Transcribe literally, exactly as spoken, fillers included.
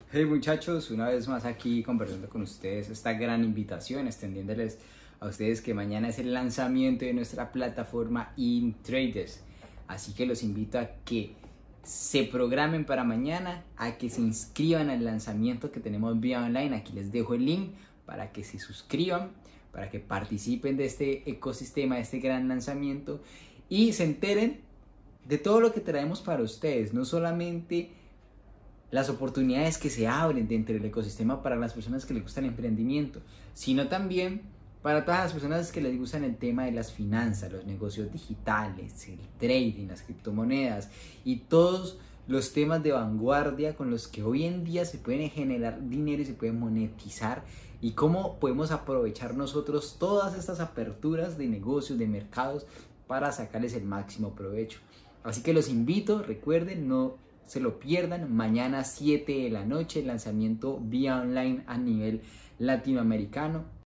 Hey muchachos, una vez más aquí compartiendo con ustedes esta gran invitación, extendiéndoles a ustedes que mañana es el lanzamiento de nuestra plataforma InTraders. Así que los invito a que se programen para mañana, a que se inscriban al lanzamiento que tenemos vía online. Aquí les dejo el link para que se suscriban, para que participen de este ecosistema, de este gran lanzamiento y se enteren de todo lo que traemos para ustedes, no solamente las oportunidades que se abren dentro del ecosistema para las personas que les gusta el emprendimiento, sino también para todas las personas que les gustan el tema de las finanzas, los negocios digitales, el trading, las criptomonedas y todos los temas de vanguardia con los que hoy en día se pueden generar dinero y se pueden monetizar, y cómo podemos aprovechar nosotros todas estas aperturas de negocios, de mercados, para sacarles el máximo provecho. Así que los invito, recuerden, no se lo pierdan, mañana siete de la noche, lanzamiento vía online a nivel latinoamericano.